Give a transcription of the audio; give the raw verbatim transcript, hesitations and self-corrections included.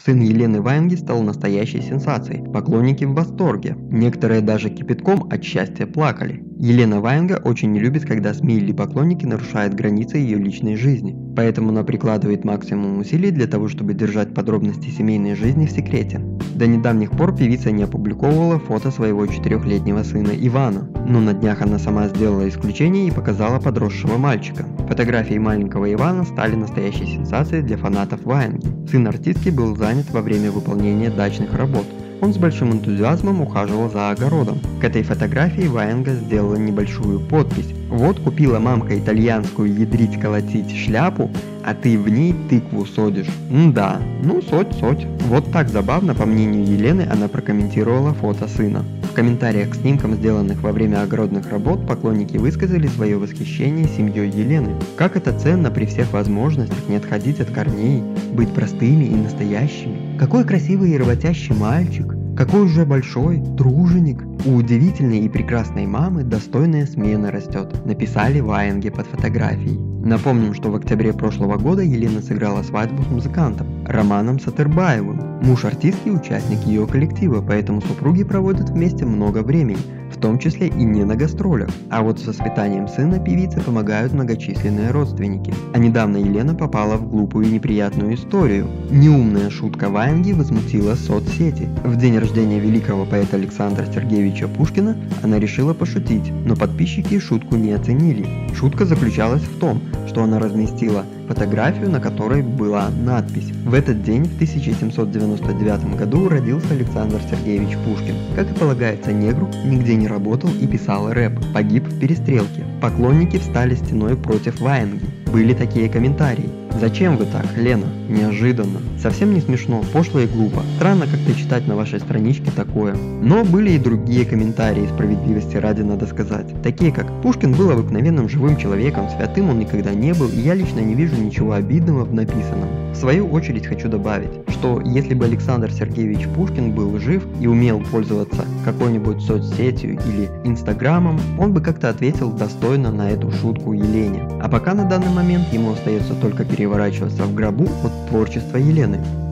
Сын Елены Ваенги стал настоящей сенсацией. Поклонники в восторге. Некоторые даже кипятком от счастья плакали. Елена Ваенга очень не любит, когда СМИ или поклонники нарушают границы ее личной жизни. Поэтому она прикладывает максимум усилий для того, чтобы держать подробности семейной жизни в секрете. До недавних пор певица не опубликовывала фото своего четырехлетнего сына Ивана. Но на днях она сама сделала исключение и показала подросшего мальчика. Фотографии маленького Ивана стали настоящей сенсацией для фанатов Ваенги. Сын артистки был занят во время выполнения дачных работ. Он с большим энтузиазмом ухаживал за огородом. К этой фотографии Ваенга сделала небольшую подпись. Вот купила мамка итальянскую ядрить-колотить шляпу, а ты в ней тыкву содишь. М-да, ну соть-соть. Вот так забавно, по мнению Елены, она прокомментировала фото сына. В комментариях к снимкам, сделанных во время огородных работ, поклонники высказали свое восхищение семьей Елены. Как это ценно при всех возможностях не отходить от корней, быть простыми и настоящими. Какой красивый и работящий мальчик. Какой уже большой труженик. У удивительной и прекрасной мамы достойная смена растет, написали Ваенги под фотографией. Напомним, что в октябре прошлого года Елена сыграла свадьбу с музыкантом Романом Сатырбаевым. Муж артистки – участник ее коллектива, поэтому супруги проводят вместе много времени, в том числе и не на гастролях. А вот с воспитанием сына певицы помогают многочисленные родственники. А недавно Елена попала в глупую и неприятную историю. Неумная шутка Ваенги возмутила соцсети. В день рождения великого поэта Александра Сергеевича Пушкина она решила пошутить, но подписчики шутку не оценили. Шутка заключалась в том, что она разместила фотографию, на которой была надпись: «В этот день, в тысяча семьсот девяносто девятом году, родился Александр Сергеевич Пушкин. Как и полагается негру, нигде не работал и писал рэп. Погиб в перестрелке». Поклонники встали стеной против Ваенги. Были такие комментарии: «Зачем вы так, Лена? Неожиданно. Совсем не смешно, пошло и глупо. Странно как-то читать на вашей страничке такое». Но были и другие комментарии, справедливости ради надо сказать. Такие как: «Пушкин был обыкновенным живым человеком, святым он никогда не был, и я лично не вижу ничего обидного в написанном». В свою очередь хочу добавить, что если бы Александр Сергеевич Пушкин был жив и умел пользоваться какой-нибудь соцсетью или инстаграмом, он бы как-то ответил достойно на эту шутку Елене. А пока на данный момент ему остается только переворачиваться в гробу от творчества Елены.